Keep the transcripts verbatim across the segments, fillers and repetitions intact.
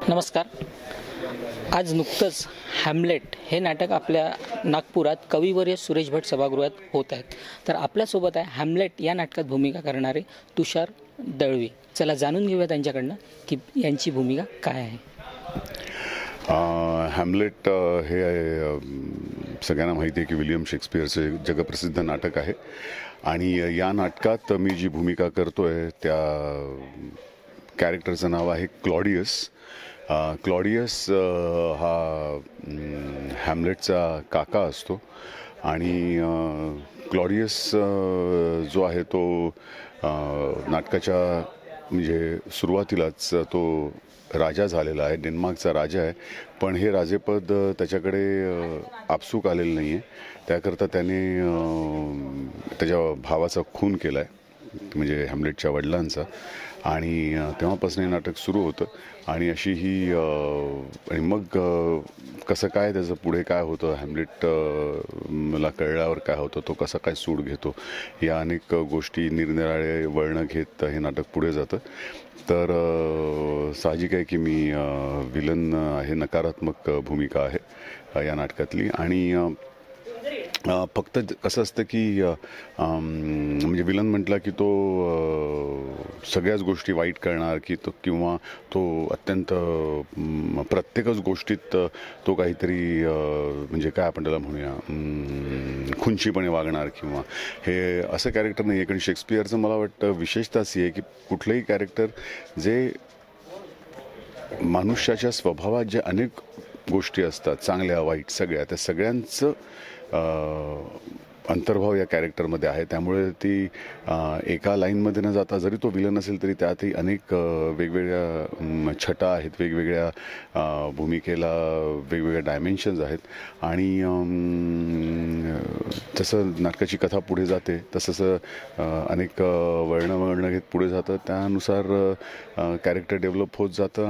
नमस्कार. आज नुकतंच हॅम्लेट हे नाटक आपल्या नागपुरात कविवर्य सुरेश भट सभागृहात होत आहेत. तर आपल्यासोबत आहे हॅम्लेट या नाटकात भूमिका करणारे तुषार दळवी. चला जाणून घेऊया त्यांच्याकडनं की यांची भूमिका काय आहे. हॅम्लेट हे सगळ्यांना माहिती आहे की विलियम शेक्सपियरचे जगप्रसिद्ध नाटक आहे आणि या नाटकात मी जी भूमिका करतो आहे त्या कॅरेक्टरचं नाव आहे क्लॉडियस. क्लॉडियस हा हॅम्लेटचा काका असतो आणि क्लॉडियस जो आहे तो नाटकाच्या म्हणजे सुरुवातीलाच तो राजा झालेला आहे, डेन्मार्कचा राजा आहे. पण हे राजेपद त्याच्याकडे आपसूक आलेलं नाही आहे. त्याकरता त्याने त्याच्या भावाचा खून केला आहे, म्हणजे हॅम्लेटच्या वडिलांचा. आणि तेव्हापासून हे नाटक सुरू होतं आणि अशी ही आणि मग कसं काय त्याचं पुढे काय होतं, हॅम्लेट मला कळल्यावर काय होतं, तो कसा काय सूड घेतो, या अनेक गोष्टी निरनिराळे वळणं घेत हे नाटक पुढे जातं. तर साहजिक आहे की मी विलन आहे, नकारात्मक भूमिका आहे या नाटकातली. आणि फक्त कसं असतं की म्हणजे विलन म्हटला की तो सगळ्याच गोष्टी वाईट करणार की तो, किंवा तो अत्यंत प्रत्येकच गोष्टीत तो काहीतरी म्हणजे काय आपण त्याला म्हणूया खुंचीपणे वागणार किंवा हे असं कॅरेक्टर नाही आहे. कारण शेक्सपियरचं मला वाटतं विशेषता अशी आहे की कुठलंही कॅरेक्टर जे मनुष्याच्या स्वभावात जे अनेक गोष्टी असतात, चांगल्या वाईट सगळ्या, त्या सगळ्यांचं अंतर्भाव या कॅरेक्टरमध्ये आहे. त्यामुळे ती एका लाईनमध्ये न जाता, जरी तो विलन असेल तरी त्यातही अनेक वेगवेगळ्या छटा आहेत, वेगवेगळ्या भूमिकेला वेगवेगळ्या डायमेन्शन्स आहेत. आणि जसं नाटकाची कथा पुढे जाते तसं अनेक वळणं वळणं घेत पुढे जातं, त्यानुसार कॅरेक्टर डेव्हलप होत जातं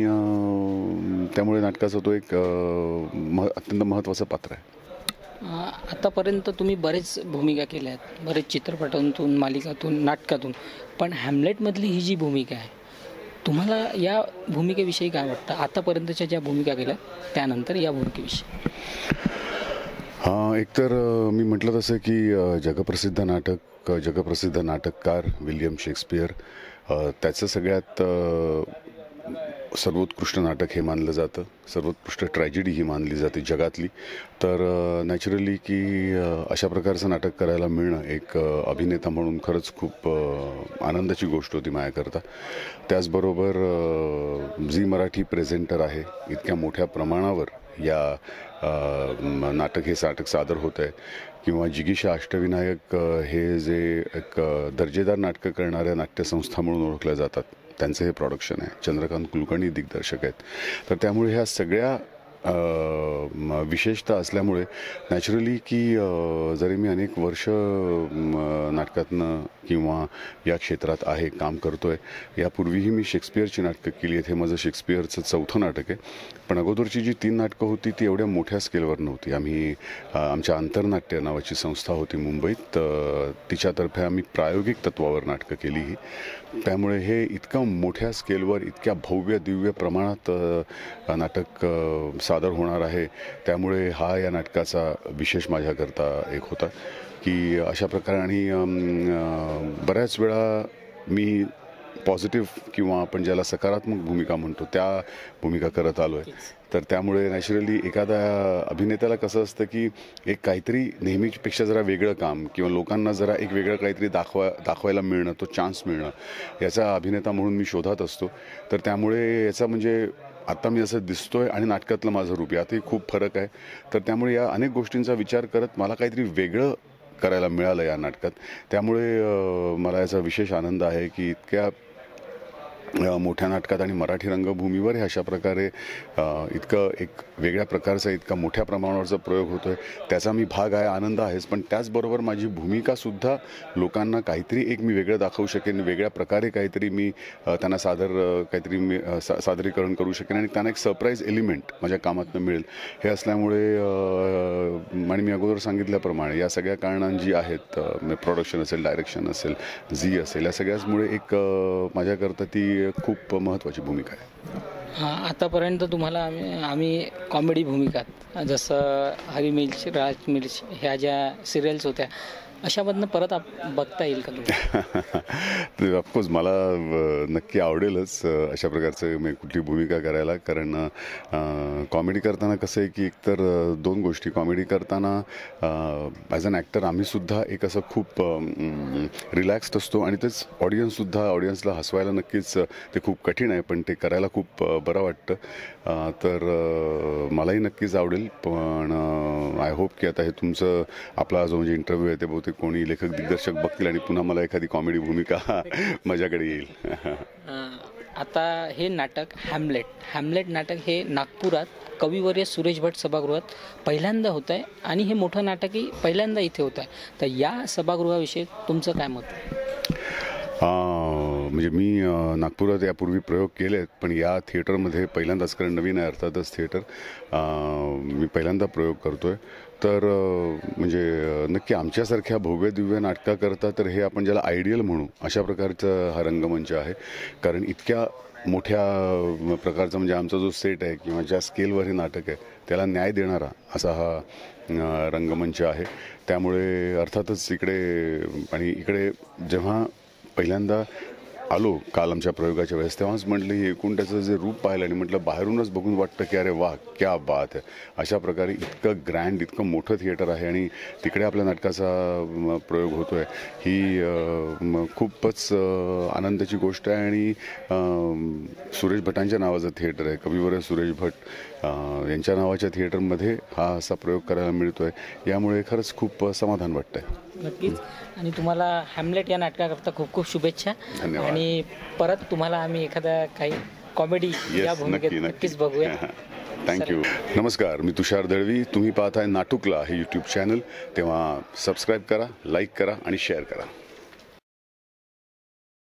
आणि त्यामुळे नाटकाचा तो एक मह अत्यंत महत्त्वाचं पात्र आहे. आतापर्यंत तुम्ही बरेच भूमिका केल्या आहेत, बरेच चित्रपटांतून, मालिकातून, नाटकातून, पण हॅम्लेटमधली ही जी भूमिका आहे, तुम्हाला या भूमिकेविषयी काय वाटतं? आतापर्यंतच्या ज्या भूमिका केल्या त्यानंतर या भूमिकेविषयी. हां, एकतर मी म्हटलं तसं की जगप्रसिद्ध नाटक जगप्रसिद्ध नाटककार विलियम शेक्सपियर, त्याचं सगळ्यात सर्वोत्कृष्ट नाटक हे मानलं जातं, सर्वोत्कृष्ट ट्रॅजेडी ही मानली जाते जगातली. तर नॅचरली की अशा प्रकारचं नाटक करायला मिळणं एक अभिनेता म्हणून खरंच खूप आनंदाची गोष्ट होती माझ्याकरता. त्याचबरोबर झी मराठी प्रेझेंटर आहे, इतक्या मोठ्या प्रमाणावर या नाटक हे नाटक सादर होत आहे, किंवा जिगीषा अष्टविनायक हे जे एक दर्जेदार नाटकं करणाऱ्या नाट्यसंस्था म्हणून ओळखल्या जातात, त्यांचं हे प्रोडक्शन आहे. चंद्रकांत कुलकर्णी दिग्दर्शक आहेत. तर त्यामुळे ह्या सगळ्या विशेषता असल्यामुळे नॅचरली की जरी मी अनेक वर्ष नाटकातनं किंवा या क्षेत्रात आहे, काम करतो आहे, यापूर्वीही मी शेक्सपियरची नाटकं केली आहेत. हे माझं शेक्सपियरचं चौथं नाटक आहे. पण अगोदरची जी तीन नाटकं होती ती एवढ्या मोठ्या स्केलवर नव्हती. आम्ही आमच्या आंतरनाट्य नावाची संस्था होती मुंबईत, तिच्यातर्फे आम्ही प्रायोगिक तत्वावर नाटकं केली ही. त्यामुळे हे इतकं मोठ्या स्केलवर, इतक्या भव्य दिव्य प्रमाणात नाटक सादर होणार आहे. त्यामुळे हा या नाटकाचा विशेष माझ्याकरता एक होता की अशा प्रकारे. आणि बऱ्याच वेळा मी पॉझिटिव्ह किंवा आपण ज्याला सकारात्मक भूमिका म्हणतो त्या भूमिका करत आलो आहे. तर त्यामुळे नॅचरली एखाद्या अभिनेत्याला कसं असतं की एक काहीतरी नेहमीपेक्षा जरा वेगळं काम किंवा लोकांना जरा एक वेगळं काहीतरी दाखवा दाखवायला मिळणं, तो चान्स मिळणं, याचा अभिनेता म्हणून मी शोधात असतो. तर त्यामुळे याचा म्हणजे आता मी असं दिसतोय आणि नाटकातलं माझं रूप यातही खूप फरक आहे. तर त्यामुळे या अनेक गोष्टींचा विचार करत मला काहीतरी वेगळं करायला मिळालं या नाटकात. त्यामुळे मला याचा विशेष आनंद आहे की इतक्या मोठ्या नाटकात आणि मराठी रंगभूमीवर हे अशा प्रकारे इतकं एक वेगळ्या प्रकारचा, इतका मोठ्या प्रमाणावरचा प्रयोग होतो आहे, त्याचा मी भाग आहे, आनंद आहेच. पण त्याचबरोबर माझी भूमिकासुद्धा लोकांना काहीतरी एक मी वेगळं दाखवू शकेन, वेगळ्या प्रकारे काहीतरी मी त्यांना सादर काहीतरी मी सा सादरीकरण करू शकेन आणि त्यांना एक सरप्राईज एलिमेंट माझ्या कामातनं मिळेल. हे असल्यामुळे आणि मी अगोदर सांगितल्याप्रमाणे या सगळ्या कारणांजी आहेत, प्रोडक्शन असेल, डायरेक्शन असेल, झी असेल, या सगळ्याचमुळे एक अ, माझ्याकरता ती खूप महत्त्वाची भूमिका आहे. हां, आतापर्यंत तुम्हाला आम्ही आम्ही कॉमेडी भूमिकात जसं हरी मिर्च, राज मिर्च ह्या ज्या सिरियल्स होत्या अशामधनं परत आप बघता येईल का तुम्हाला? ऑफकोर्स मला अ, नक्की आवडेलच अ, अशा प्रकारचं मी कुठली भूमिका करायला, कारण कॉमेडी करताना कसं आहे की एकतर अ, दोन गोष्टी. कॉमेडी करताना ॲज अन ॲक्टर आम्हीसुद्धा एक असं खूप रिलॅक्स्ड असतो आणि तेच ऑडियन्ससुद्धा ऑडियन्सला हसवायला नक्कीच अ, ते खूप कठीण आहे, पण ते करायला खूप अ, बरं वाटतं. अ, तर अ, मलाही नक्कीच आवडेल, पण आय होप की आता हे तुमचं आपला जो म्हणजे इंटरव्ह्यू आहे ते बहुतेक कोणी लेखक दिग्दर्शक बघतील आणि पुन्हा मला एखादी कॉमेडी भूमिका माझ्याकडे येईल. अं, आता हे नाटक हॅमलेट हॅमलेट नाटक हे नागपुरात कविवर्य सुरेश भट सभागृहात पहिल्यांदा होत आहे आणि हे मोठं नाटकही पहिल्यांदा इथे होत आहे. तर या सभागृहाविषयी तुमचं काय मत आहे? अं, म्हणजे मी अं, नागपुरात यापूर्वी प्रयोग केले आहेत, पण या थिएटरमध्ये पहिल्यांदाच, कारण नवीन आहे अर्थातच थिएटर, अं, मी पहिल्यांदा प्रयोग करतो आहे. तर अं, म्हणजे अं, नक्की आमच्यासारख्या भव्य दिव्य नाटकाकरता तर हे आपण ज्याला आयडियल म्हणू अशा प्रकारचा हा रंगमंच आहे, कारण इतक्या मोठ्या अं, प्रकारचा म्हणजे आमचा जो सेट आहे किंवा ज्या स्केलवर हे नाटक आहे त्याला न्याय देणारा असा हा अं, रंगमंच आहे. त्यामुळे अर्थातच इकडे आणि इकडे जेव्हा पहिल्यांदा आलो काल आमच्या प्रयोगाच्या वेळेस तेव्हाच म्हटलं हे एकूण त्याचं जे रूप पाहिलं आणि म्हटलं बाहेरूनच बघून वाटतं की अरे वा क्या बात आहे. अशा प्रकारे इतकं ग्रँड, इतकं मोठं थिएटर आहे आणि तिकडे आपल्या नाटकाचा म, प्रयोग होतो आहे, ही अ, म, खूपच अ, आनंदाची गोष्ट आहे. आणि अ, सुरेश भटांच्या नावाचं थिएटर आहे, कविवर्य सुरेश भट अ, यांच्या नावाच्या थिएटरमध्ये हा असा प्रयोग करायला मिळतो आहे, यामुळे खरंच खूप समाधान वाटतं आहे. नक्कीच. आणि तुम्हाला हॅमलेट या नाटकाकरता खूप खूप शुभेच्छा. धन्यवाद. आणि परत तुम्हाला आम्ही एखादा काही कॉमेडी या येस, भूमिकेत नक्की नक्कीच नक्की बघूया. थँक्यू. नमस्कार, मी तुषार दळवी. तुम्ही पाहताय नाटुकला हे यूट्यूब चॅनल. तेव्हा सबस्क्राईब करा, लाईक करा आणि शेअर करा.